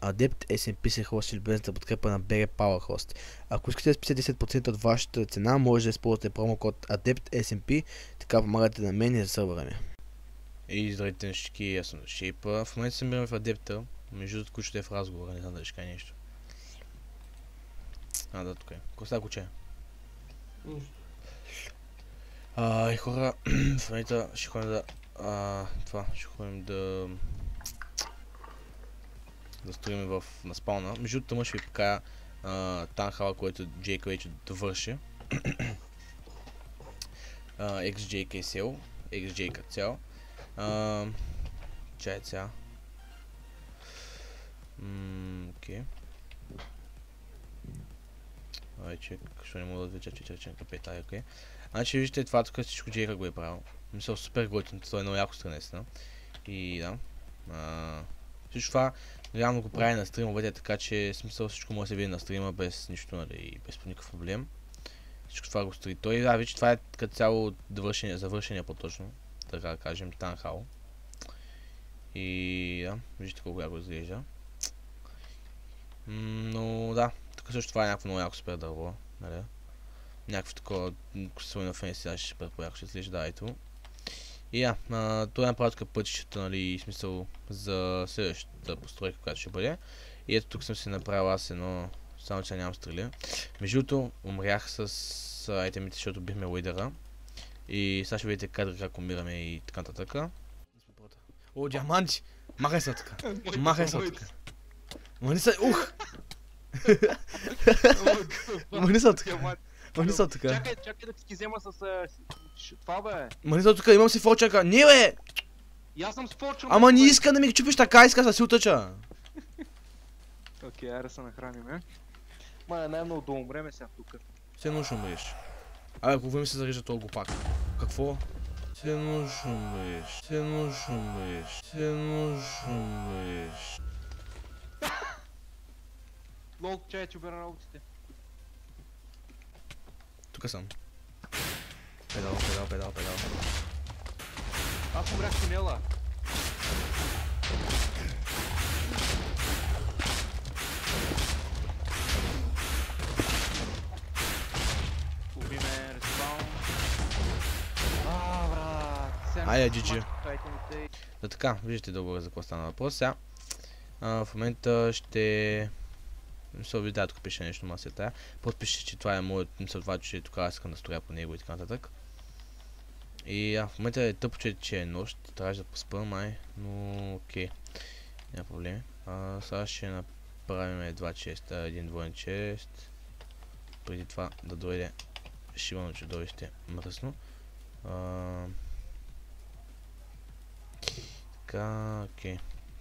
Adept SMP се хости любезната подкрепа на BG PowerHost. Ако искате да спестите 10% от вашата цена, може да използвате промокод Adept SMP, така помагате на мен и за сървъране. И здравейте на всички, аз съм Шейпа. В момента се намираме в Адепта. Между другото, кучето е в разговора, не знам дали ще кажа нещо. Да, тук е. Какво става, куче? И хора, в момента ще ходим да... ще ходим да строим на спауна. Между другото, тъмън ще ви покая Танхала, който Джейка вече довърши. XJK сел, XJK цял. Чай цял. Окей. Чек, що не мога да отвеча, че капета, окей. Значи вижте, това тук всичко Джейка го е правил. Мисля, супер готин, това е много яко странесна. И да. Всичко това реално го прави на стримовете, така че смисъл всичко може да се види на стрима без нищо, нали, без по никакъв проблем. Всичко това го строи той. Да, вижте, това е като цяло завършение по-точно, така да кажем, Танхал. И да, вижте колко яко изглежда. Но да, тук също това е някакво много яко супер дърво, нали? Някакво такова, ако се сложи на фенси, сега ще супер по-яко ще изглежда, да, ето. И това е направо тук пътищата, нали, смисъл за следващата постройка, която ще бъде. И ето тук съм си направил аз едно, само че нямам стрели. Между другото, умрях с айтемите, защото бихме лидера. И сега ще видите кадри как умираме и така нататък. О, диаманти! Махай се така! Махай се така! Махни се, ух! Махни се така! Махни се така! Чакай да ти взема с това, бе! Махни се така, имам си форчака! Не, бе! И аз съм с форча! Ама не иска да ми ги чупиш така, иска да си утъча! Окей, айде да се нахраним, Ма най-много да умреме сега тук. Все едно ще умреш. Абе, какво ми се зарежда този глупак? Какво? Все едно ще умреш. Все едно ще умреш. Все едно ще умреш. Лол, чай, че обера работите. Тук съм. Педал. Аз умрях в тунела. Уби ме, респаун. Брат. Айде, GG. Да, така, виждате долу за какво стана въпрос. Сега, в момента ще... Мисля, видя, тук пише нещо, ма се тая. Просто пише, че това е моят, мисля, това, че тук аз искам да строя по него и така нататък. И в момента е тъпо, че е нощ, трябва да поспа май, но окей, няма проблеми. Сега ще направим един двоен чест. Преди това да дойде шивано чудовище мръсно. Така, окей.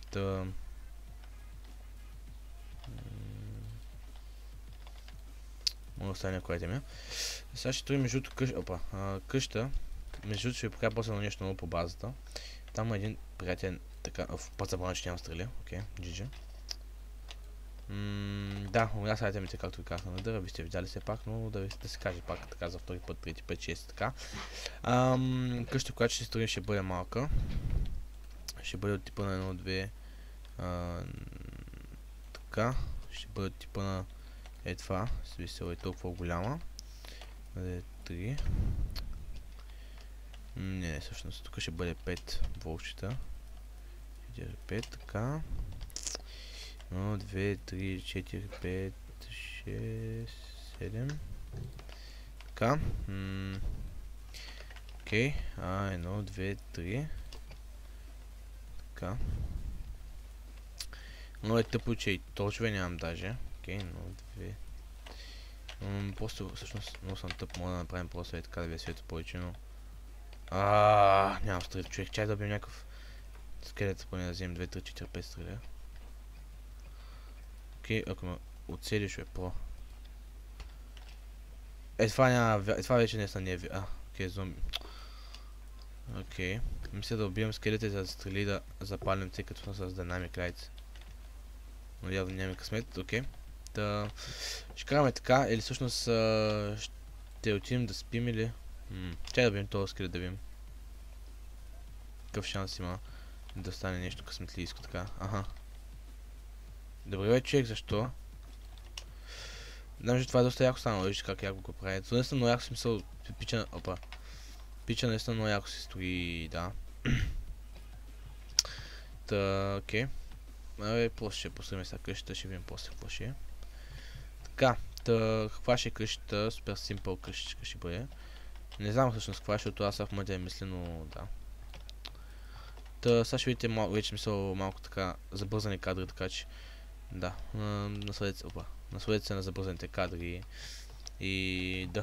Мога да остане някоя темя. Сега ще строим между къща. Между другото ще ви покажа после на нещо ново по базата. Там има един приятен, така, път забравя, че нямам стрели. Окей, GG. Да, умря са айтемите, както ви казах на дъра, ви сте видяли все пак, но да се каже пак така за втори път, трети път, 6 така. Къща, която ще строим, ще бъде малка. Ще бъде от типа на 1-2. Така, ще бъде от типа на това, смисъл е толкова голяма. 3. Не, всъщност тук ще бъде 5 волчета. 5, така. 1, 2, 3, 4, 5, 6, 7. Така. Окей. 1, 2, 3. Така. Но е тъпо, че и точве нямам даже. Окей, 1, 2. Просто всъщност много съм тъп, мога да направим просто е така да ви е света повече, но... Нямам стрел, човек, чай да бим някакъв скелет, поне да вземем 2, 3, 4, 5 стреля. Окей, ако ме оцелиш, е про. Това вече не е окей, зомби. Окей, мисля да убием скелета, за да стрели да запалим, тъй като съм с динамик лайт. Но явно нямаме късмет, окей. Ще караме така, или всъщност ще отидем да спим или... Чай да видим този скелет, да видим. Какъв шанс има да стане нещо късметлийско така. Добре, бе, човек, защо? Знам, че това е доста яко станало, вижте как яко го прави. Това наистина много яко смисъл, пича, опа. Пича наистина много яко се строи, да. Та, окей. Абе, после ще построим сега къщата, ще видим после какво ще е. Така, та, каква ще е къщата, супер симпъл къщичка ще бъде. Не знам всъщност каква, защото аз в момента мисля, но да. Та, сега ще видите вече смисъл малко така забързани кадри, така че да, насладете се на забързаните кадри и да,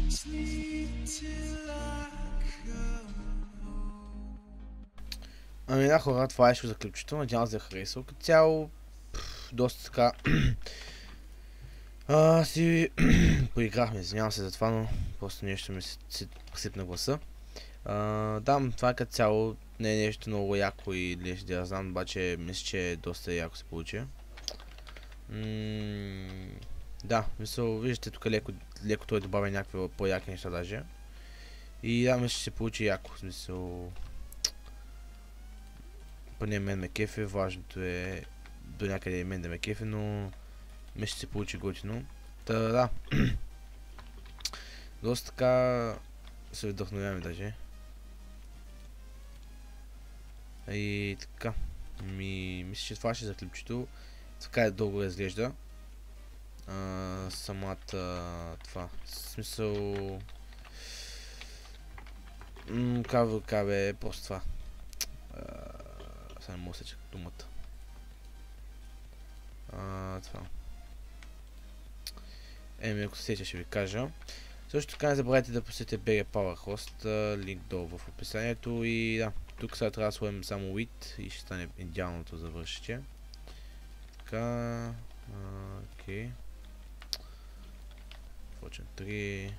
Ами да, хора, това е за клипчето. Надявам се да харесал. Като цяло, доста така... си поиграхме, извинявам се за това, но просто нещо ми си пресипна гласа. Да, това като цяло не е нещо много яко и нещо да знам, обаче мисля, че доста яко се получи. Да, мисля, виждате тук леко той добавя някакви по-яки неща даже. И да, мисля, че се получи яко, в смисъл... Поне мен ме кефе, важното е до някъде и мен да ме кефе, но мисля, че се получи готино. Та да. Доста така се вдъхновяваме даже. И така. Мисля, че това ще за клипчето. Така е дълго изглежда. Самата това. В смисъл... Как бе, просто това. Сега не мога да сеча думата. Това. Ако се сеча ще ви кажа. Също така не забравяйте да посетите BG PowerHost, линк долу в описанието и да, тук сега трябва да сложим само with и ще стане идеалното завършите. Така, окей. Fortune 3.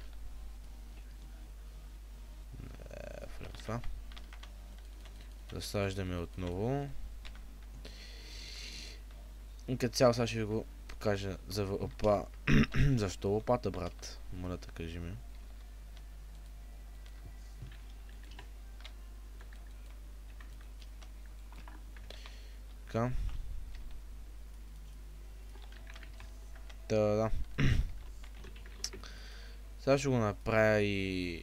Това. Засаждаме отново. И като цяло сега ще ви го покажа за защо лопата, брат? Моля да кажи ми. Така. Да. Сега ще го направя и...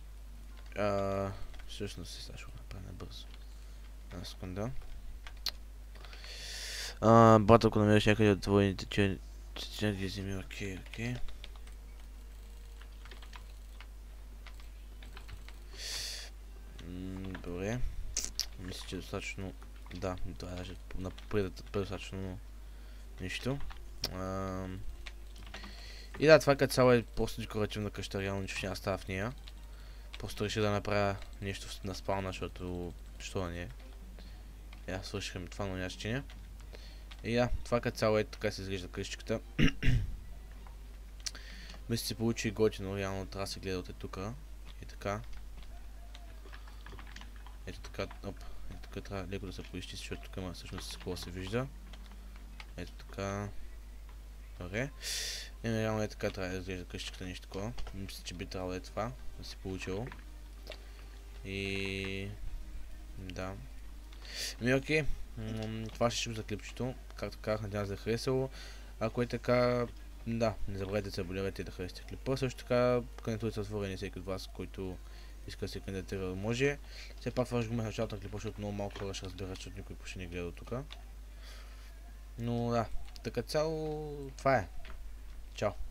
всъщност сега ще го направя набързо. Една секунда. Брат, ако намериш някъде от твоите че ги вземи, окей. Добре. Мисля, че е достатъчно... Да, това е даже достатъчно нищо. И да, това като цяло е просто декоративна къща, реално нищо няма става в нея. Просто реших да направя нещо на спална, защото... Що да не е? Свършихме това, но нямаше че не. И да, това като цяло е така се изглежда къщичката. Мисля, че се получи готино, реално трябва да се гледа от тук. И така. Ето така, тук трябва леко да се поизчисти, защото тук има всъщност какво се вижда. Ето така. Добре. И реално е така трябва да изглежда къщичката, нещо такова. Мисля, че би трябвало е това да се получило. И... да. Окей. Това ще за клипчето. Както казах, надявам се да е харесало. Ако е така, да, не забравяйте да се абонирате и да харесате клипа. Също така, кандидатурите са отворени всеки от вас, който иска да се кандидатира да може. Все пак това ще го в началото на клипа, защото много малко хора ще разберат, защото никой почти не гледа тук. Но да, така цяло това е. Чао!